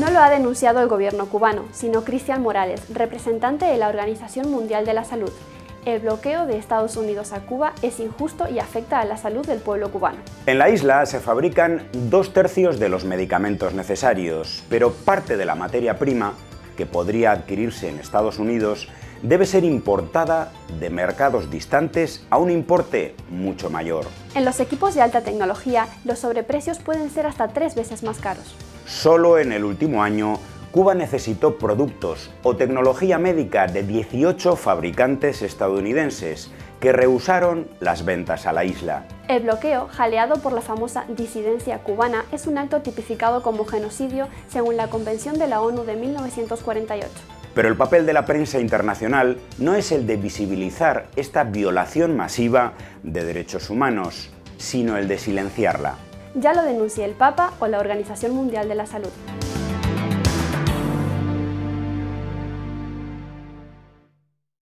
No lo ha denunciado el gobierno cubano, sino Cristian Morales, representante de la Organización Mundial de la Salud. El bloqueo de Estados Unidos a Cuba es injusto y afecta a la salud del pueblo cubano. En la isla se fabrican 2/3 de los medicamentos necesarios, pero parte de la materia prima, que podría adquirirse en Estados Unidos, debe ser importada de mercados distantes a un importe mucho mayor. En los equipos de alta tecnología, los sobreprecios pueden ser hasta 3 veces más caros. Solo en el último año, Cuba necesitó productos o tecnología médica de 18 fabricantes estadounidenses que rehusaron las ventas a la isla. El bloqueo, jaleado por la famosa disidencia cubana, es un acto tipificado como genocidio según la Convención de la ONU de 1948. Pero el papel de la prensa internacional no es el de visibilizar esta violación masiva de derechos humanos, sino el de silenciarla. Ya lo denuncia el Papa o la Organización Mundial de la Salud.